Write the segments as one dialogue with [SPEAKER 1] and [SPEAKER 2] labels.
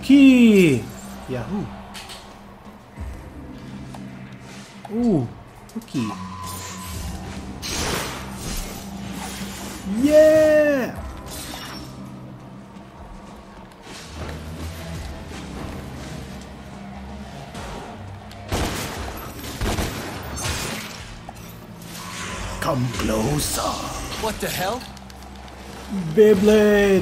[SPEAKER 1] Key! Yahoo! Ooh, cookie. Yeah! Come closer.
[SPEAKER 2] What the hell?
[SPEAKER 1] Beyblade!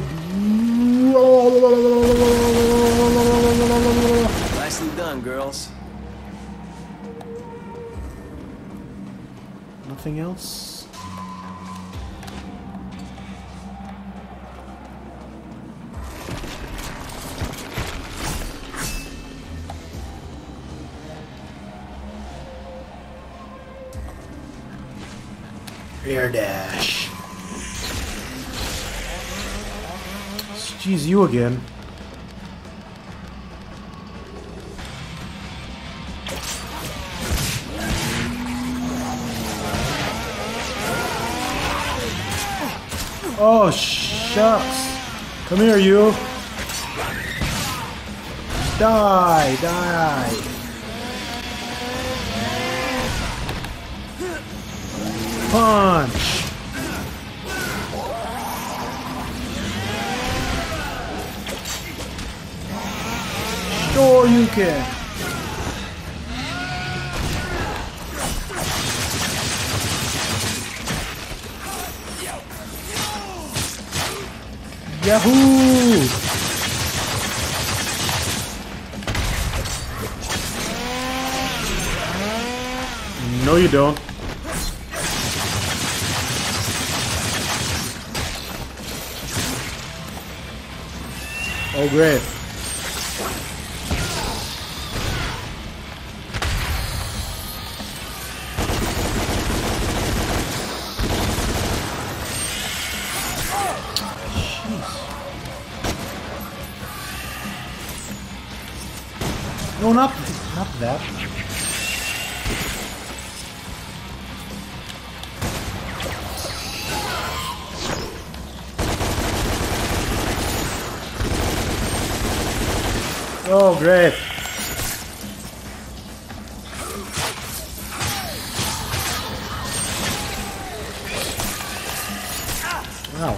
[SPEAKER 2] Nicely done, girls.
[SPEAKER 1] Nothing else? Air dash. Jeez, you again. Oh, shucks. Come here, you. Die, die. Punch. Sure you can. Yahoo! No, you don't. Oh, great. No, not that. Oh, great. Wow.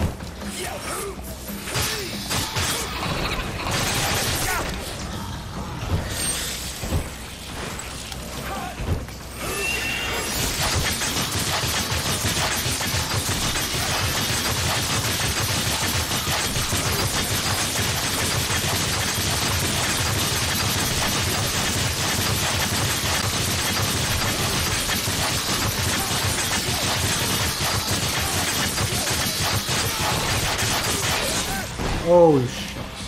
[SPEAKER 1] Oh, shucks.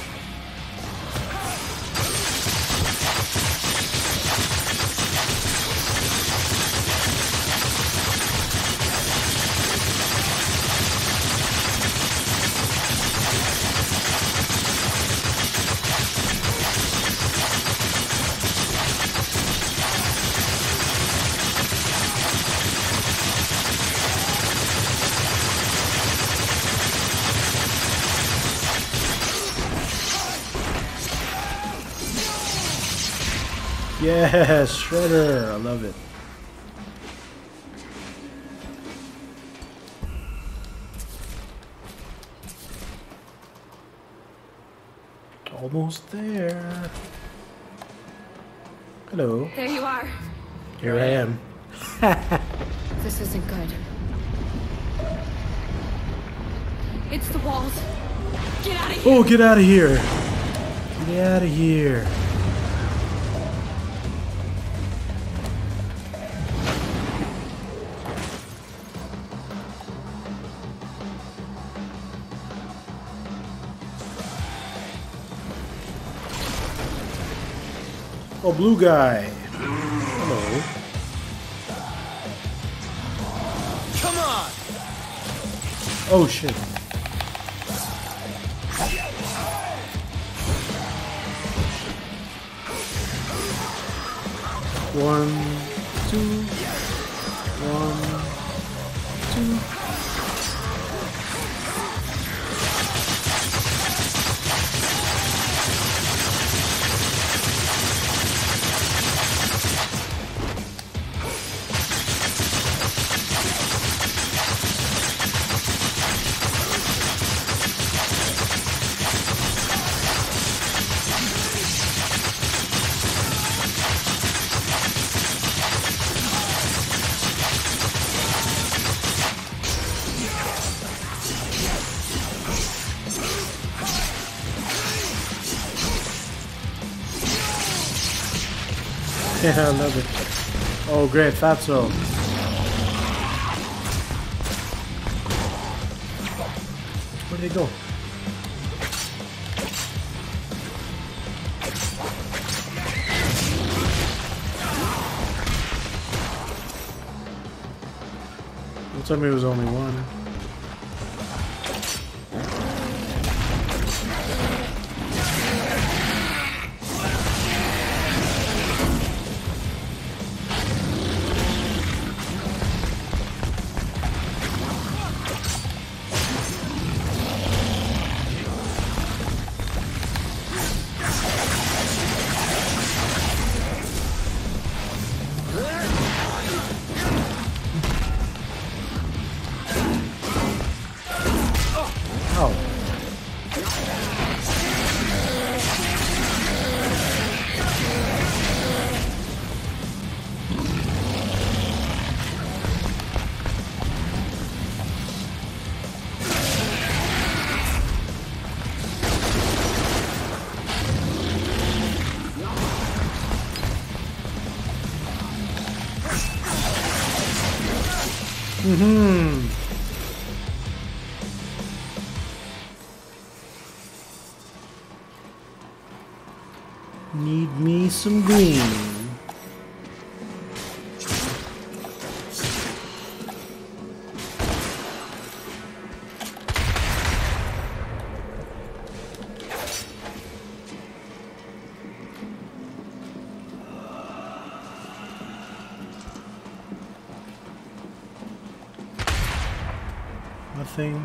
[SPEAKER 1] Yes, Shredder, I love it. Almost there. Hello.
[SPEAKER 3] There you are.
[SPEAKER 1] Here I am.
[SPEAKER 3] This isn't good. It's the walls. Get out of here.
[SPEAKER 1] Oh, get out of here. Get out of here. Oh, blue guy. Hello.
[SPEAKER 2] Come on!
[SPEAKER 1] Oh, shit. One, two. One, two. Yeah, I love it. Oh, great, Fatso. Where did he go? Don't tell me it was only one. Oh. Mm-hmm. Need me some green. Nothing.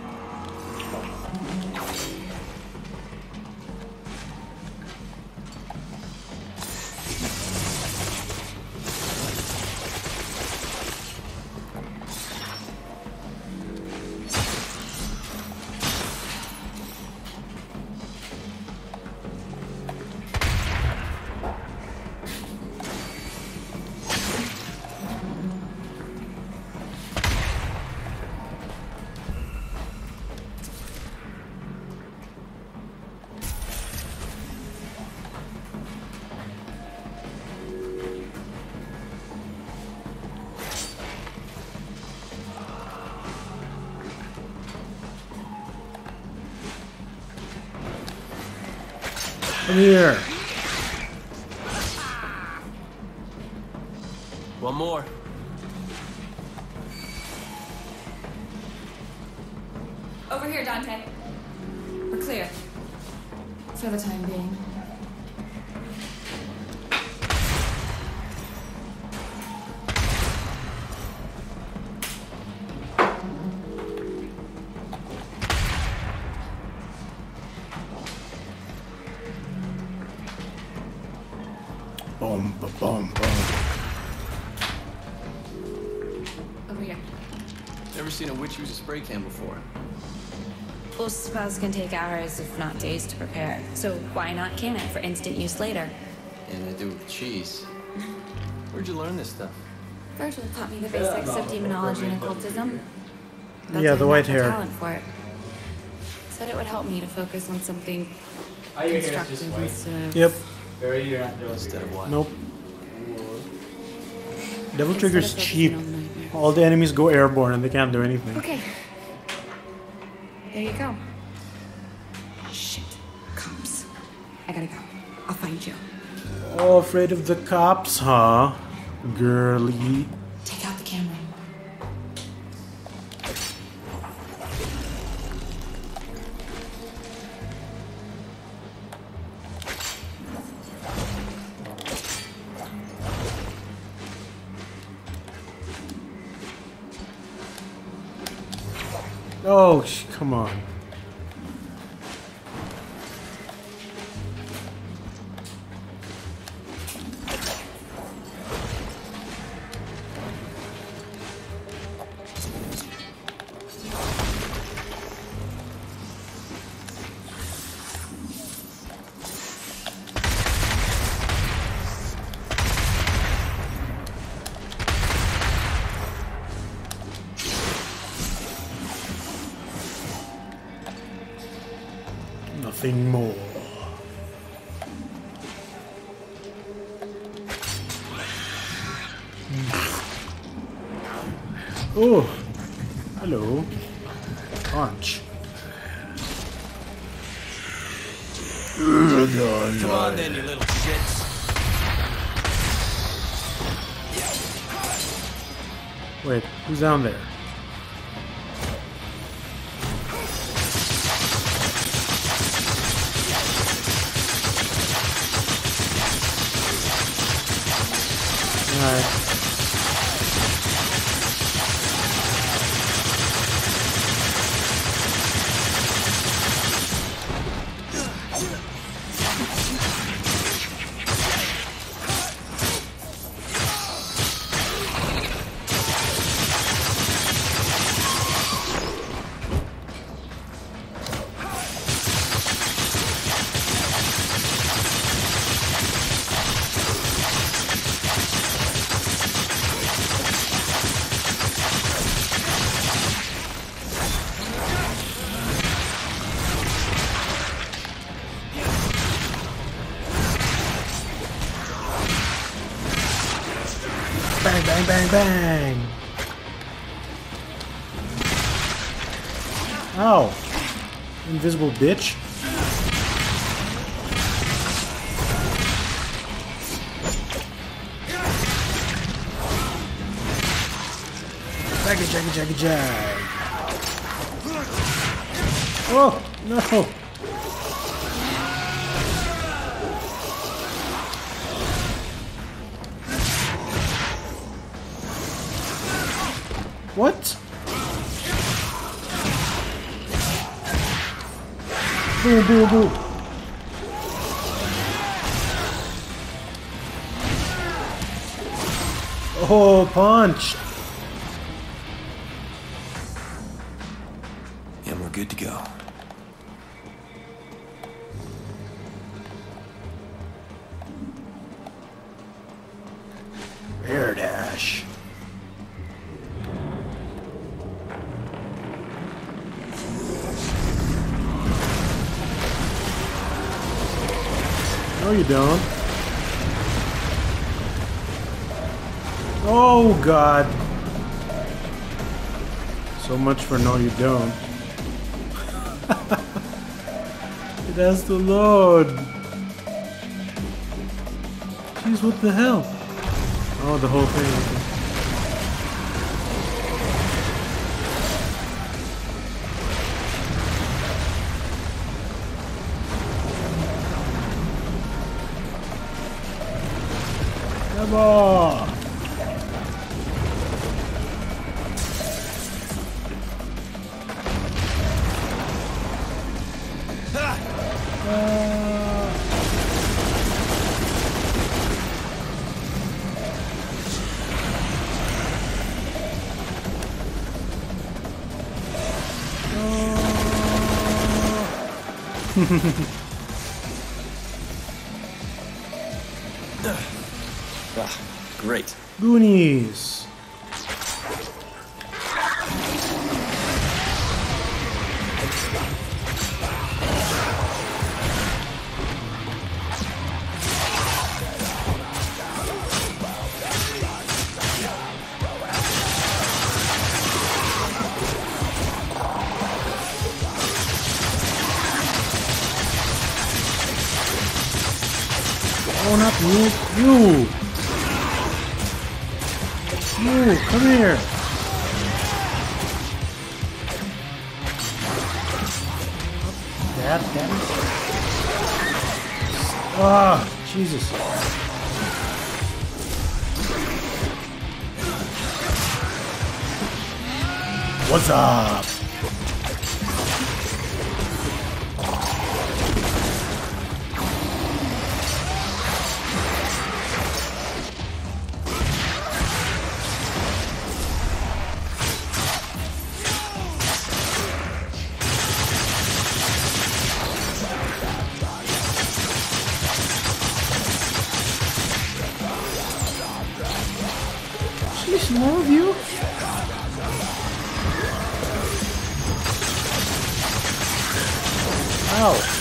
[SPEAKER 1] Come here.
[SPEAKER 2] One more.
[SPEAKER 3] Over here, Dante. We're clear. For the time being.
[SPEAKER 1] Boom, ba, boom, boom.
[SPEAKER 3] Over here.
[SPEAKER 2] Never seen a witch use a spray can before.
[SPEAKER 4] Well, spells can take hours, if not days, to prepare. So why not can it for instant use later?
[SPEAKER 2] And I do with cheese. Where'd you learn this stuff?
[SPEAKER 4] Virgil taught me the basics of demonology and occultism. That's
[SPEAKER 1] Yeah,
[SPEAKER 4] why
[SPEAKER 1] the
[SPEAKER 4] I
[SPEAKER 1] white
[SPEAKER 4] have
[SPEAKER 1] hair.
[SPEAKER 4] talent for it. Said it would help me to focus on something constructive instead of...
[SPEAKER 1] Yep.
[SPEAKER 2] Instead of what?
[SPEAKER 1] Nope. Devil
[SPEAKER 4] instead
[SPEAKER 1] Trigger's
[SPEAKER 4] of focusing
[SPEAKER 1] cheap.
[SPEAKER 4] on nightmares.
[SPEAKER 1] All the enemies go airborne and they can't do anything.
[SPEAKER 4] Okay. There you go. Shit. Cops. I gotta go. I'll find you.
[SPEAKER 1] Oh, afraid of the cops, huh? Girly.
[SPEAKER 4] Take out the camera.
[SPEAKER 1] Oh, come on. Nothing more. Oh, hello. Punch.
[SPEAKER 2] Come on then, you little shits.
[SPEAKER 1] Wait, who's down there? Alright. Bang, bang, bang, bang! Ow! Invisible bitch. Jaggy, jaggy, jaggy, jag. Oh, no! What? Boom, boom, boom. Oh, punch.
[SPEAKER 2] And we're good to go.
[SPEAKER 1] Air dash. No, you don't. Oh, God. So much for no, you don't. It has to load. Jeez, what the hell? Oh, the whole thing. Come on!
[SPEAKER 2] Great.
[SPEAKER 1] Goonies. Oh, not you. You. You, come here. Damn it. Ah, Jesus. What's up? Jeez, more of you? Ow.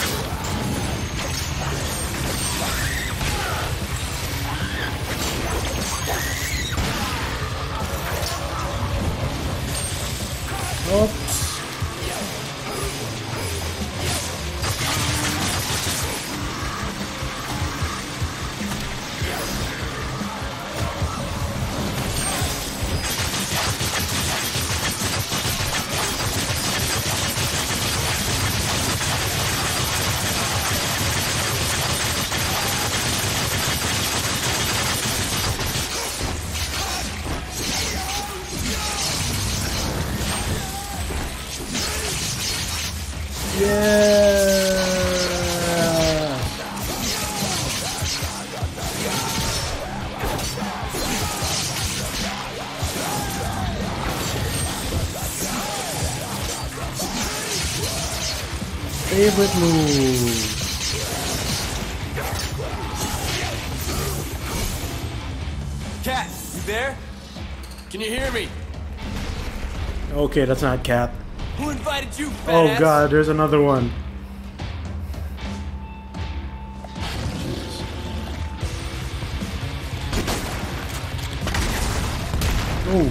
[SPEAKER 1] favorite move.
[SPEAKER 2] Cat, you there? Can you hear me?
[SPEAKER 1] Okay, that's not Cat.
[SPEAKER 2] Who invited you, fat
[SPEAKER 1] Oh
[SPEAKER 2] ass?
[SPEAKER 1] god, there's another one. Oh.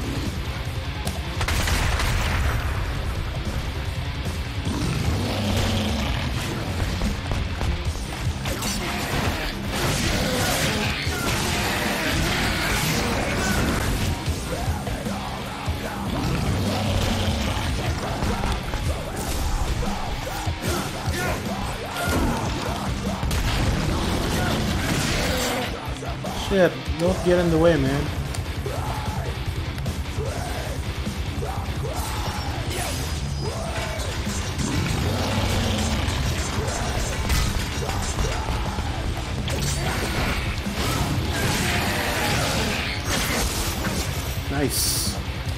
[SPEAKER 1] Shit, don't get in the way, man. Nice.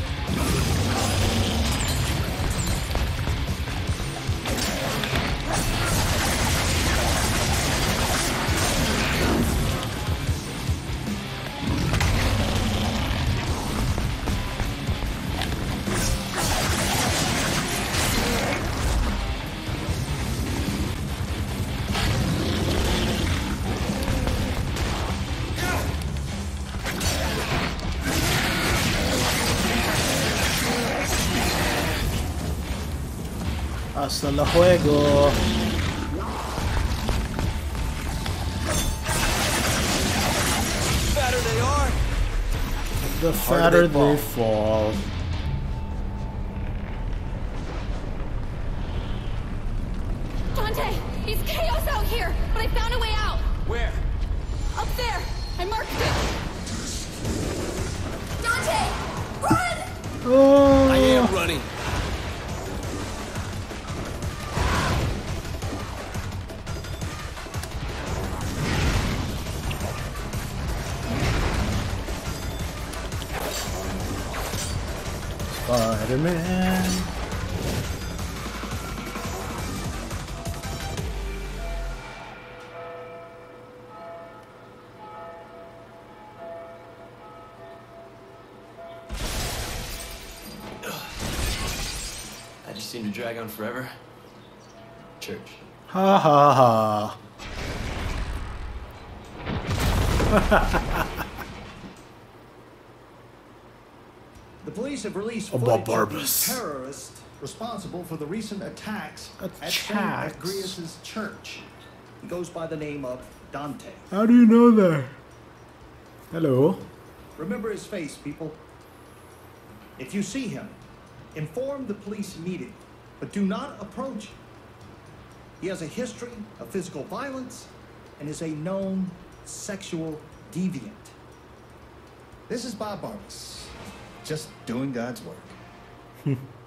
[SPEAKER 1] Hasta la juego.
[SPEAKER 2] Fatter they are.
[SPEAKER 1] The
[SPEAKER 2] harder
[SPEAKER 1] fatter
[SPEAKER 2] they
[SPEAKER 1] they fall.
[SPEAKER 3] Dante, it's chaos out here, but I found a way out.
[SPEAKER 2] Where?
[SPEAKER 3] Up there. I marked it. Dante, run!
[SPEAKER 1] Oh.
[SPEAKER 2] I am running.
[SPEAKER 1] Spider-Man.
[SPEAKER 2] That just seemed to drag on forever. Church.
[SPEAKER 1] Ha ha ha.
[SPEAKER 5] The police have released
[SPEAKER 1] About
[SPEAKER 5] footage of the
[SPEAKER 1] Barbas.
[SPEAKER 5] terrorist responsible for the recent attacks at St.
[SPEAKER 1] Attacks?
[SPEAKER 5] Agrias' church. He goes by the name of Dante.
[SPEAKER 1] How do you know that? Hello.
[SPEAKER 5] Remember his face, people. If you see him, inform the police immediately, but do not approach him. He has a history of physical violence and is a known sexual deviant.
[SPEAKER 6] This is Bob Barbas, just doing God's work.